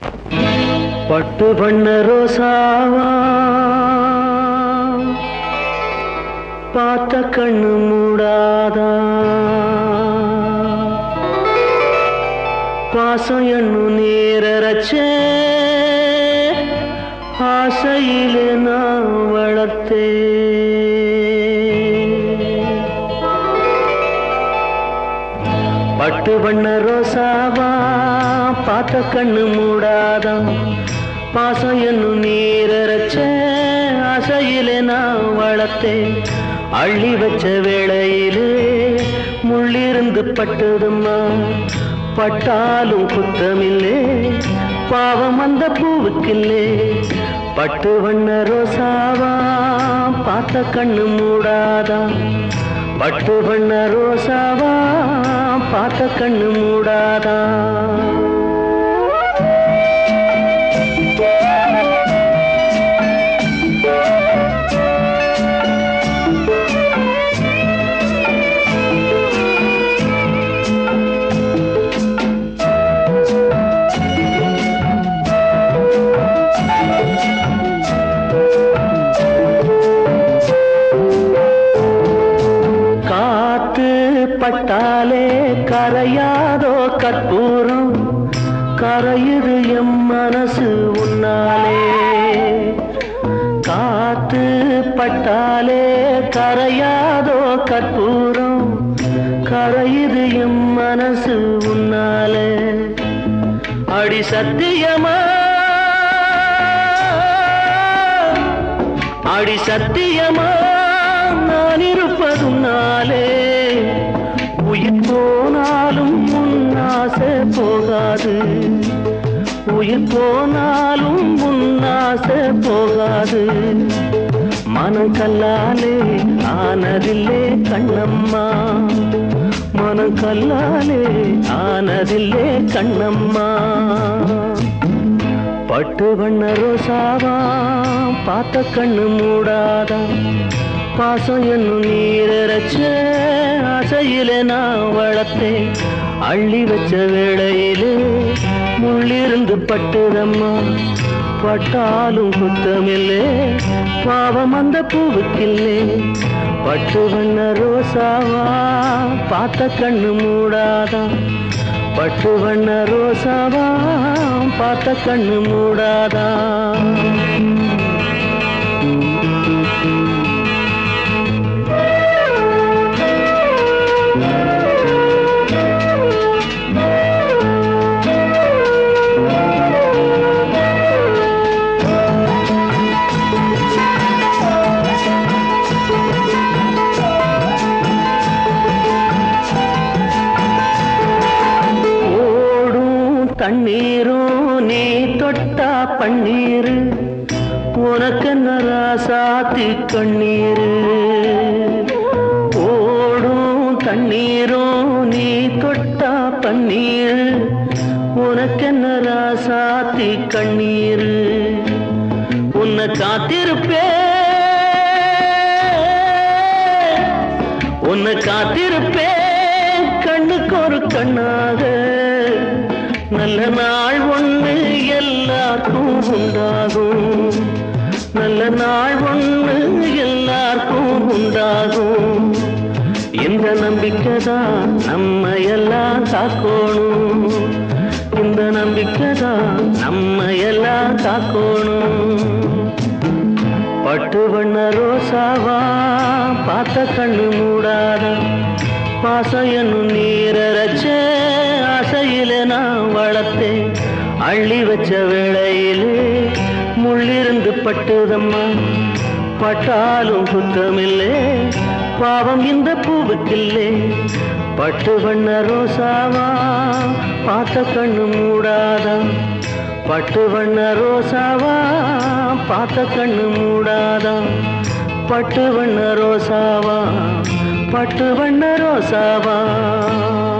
பட்டு பண்ண ரோசாவா பார்த்த கண்ணு மூடாதா பாசம் என்னும் நீரச்சே ஆசையிலே நான் வளர்த்தே பட்டு பண்ண ரோசாவா பார்த்த கண்ணு மூடாதா பாசம் என்னும் நீரச்ச ஆசையிலே நான் வளர்த்தே அள்ளி வச்ச வேளையிலே முள்ளிருந்து பட்டதும்மா பட்டாலும் குத்தமில்லே பாவம் அந்த பூவுக்கில்லே பட்டு வண்ண ரோசாவா பார்த்த கண்ணு மூடாதா பட்டு வண்ண ரோசாவா பார்த்த கண்ணு மூடாதா பட்டாலே கரையாதோ கற்பூரம் கரையுது எம் மனசு உன்னாலே காத்து பட்டாலே கரையாதோ கற்பூரம் கரையுது எம் மனசு உன்னாலே அடி சத்தியமா அடி சத்தியமா நான் இருப்பதுன்னாலே உயிர் போனாலும் உன்னாசை போகாது உயிர் போனாலும் உன்னாசை போகாது மனம் கல்லாலே ஆனதில்லே கண்ணம்மா மனம் கல்லாலே ஆனதில்லே கண்ணம்மா பட்டு வண்ண ரோசாவா பார்த்த கண்ணு மூடாதா பாசம் என்னும் நீரச்ச ஆசையிலே நான் வளர்த்தே அள்ளி வச்ச வேளையிலே முள்ளிருந்து பட்டுதம்மா பட்டாலும் குத்தமில்லே பாவம் அந்த பூவுக்கில்லே பட்டு வண்ண ரோசாவா பார்த்த கண்ணு மூடாதா பட்டு வண்ண ரோசாவா பார்த்த கண்ணு மூடாதா தண்ணீரும் நீ தொட்டா பன்னீரு உனக்கு நராசாத்தி கண்ணீரு ஓடும் தண்ணீரும் நீ தொட்டா பன்னீரு உனக்கு நராசாத்தி கண்ணீரு உன்னை காத்திருப்பே உன்னை காத்திருப்பே கண்ணுக்கு ஒரு கண்ணாக நல்ல நாள் ஒன்று எல்லாருக்கும் உண்டாகும் நல்ல நாள் ஒன்று எல்லாருக்கும் உண்டாகும் இந்த நம்பிக்கைதான் நம்ம எல்லாம் காக்கணும் இந்த நம்பிக்கைதான் நம்ம எல்லாம் காக்கணும் பட்டு வண்ண ரோசாவா பார்த்த கண்ணு மூடாதா பாசம் என்னும் நீரச்ச ஆசையிலே நான் வளர்த்தே அள்ளி வச்ச வேளையிலே முள்ளிருந்து பட்டுதம்மா பட்டாலும் குத்தமில்லே பாவம் இந்த பூவுக்கில்லே பட்டு வண்ண ரோசாவா பார்த்த கண்ணு மூடாதா பட்டு வண்ண ரோசாவா பார்த்த கண்ணு மூடாதா பட்டு வண்ண ரோசாவா பட்டு வண்ண ரோசாவா